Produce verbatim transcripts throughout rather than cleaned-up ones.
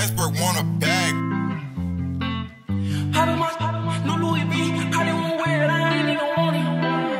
Iceberg want a bag. Poppin' my, poppin' my new Louis V. Probably won't wear it, I ain't even want it.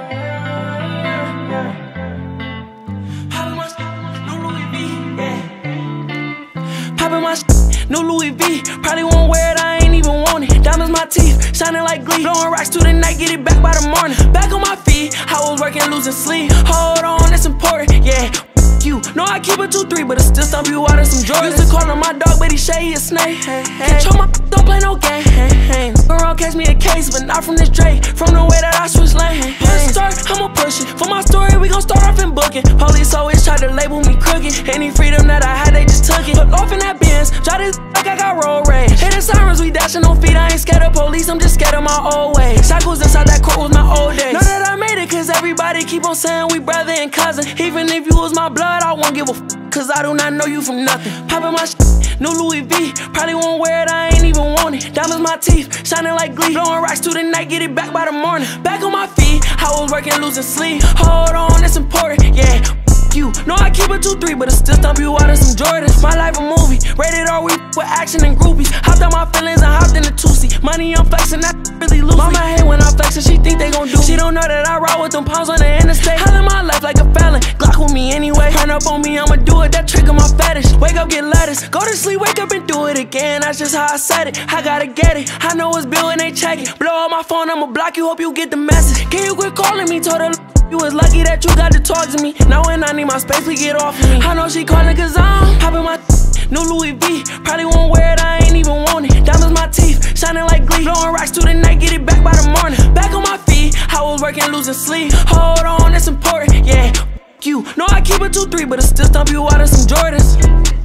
Poppin' my new Louis V, yeah. Poppin' my new Louis V. Probably won't wear it, I ain't even want it. Diamonds my teeth, shining like glee. Blowing rocks through the night, get it back by the morning. Back on my feet, I was working, losing sleep. Hold on, that's important, yeah. You know I keep it two three, but it still stomp you out of some Jordans. Used to call him my dog, but he say he a snake. Control my don't play no game. Around catch me a case, but not from this Drake. From the way that I switch lane. Push start, I'ma push it. For my story, we gon' start off in booking. Police always try to label me crooked. Any freedom that I had, they just took it. Put off in that Benz, drive this like I got road rage. Hitting sirens, we dashing on feet. I ain't scared of police, I'm just scared of my old ways. Shackles inside that court was my old days. Know that I made it, cause everybody keep on saying we brother and cousin. Even if you was my blood, I won't give a f, cause I do not know you from nothing. Poppin' my shit, new Louis V. Probably won't wear it, I ain't even want it. Diamonds my teeth, shining like glee. Blowing rocks through the night, get it back by the morning. Back on my feet, I was working, losing sleep. Hold on, it's important, yeah. You know I keep it two three, but it still stomp you out of some Jordans. My life a movie, rated R, we with action and groupies. Hopped out my feelings and hopped in the two-seat. Money I'm flexing, I really lose. Mama hate when I'm flexing, she think they gon' do. She don't know that I ride with them pounds on the interstate. Hell in my life like a felon, Glock with me anyway. Turn up on me, I'ma do it, that trigger my fetish. Wake up, get lettuce, go to sleep, wake up and do it again. That's just how I said it, I gotta get it. I know it's bill and they check it. Blow up my phone, I'ma block you, hope you get the message. Can you quit calling me, told her you was lucky that you got to talk to me. Now when I need my space, please get off of me. I know she calling cause I'm poppin' my new Louis V. Probably won't wear it, I ain't even want it. Diamonds my teeth, shining like glee. Blowing rocks through the night, get it back by the morning. Back on my feet, I was working, losing sleep. Hold on, it's important, yeah. You know I keep it two three, but it still stomp you out of some Jordans.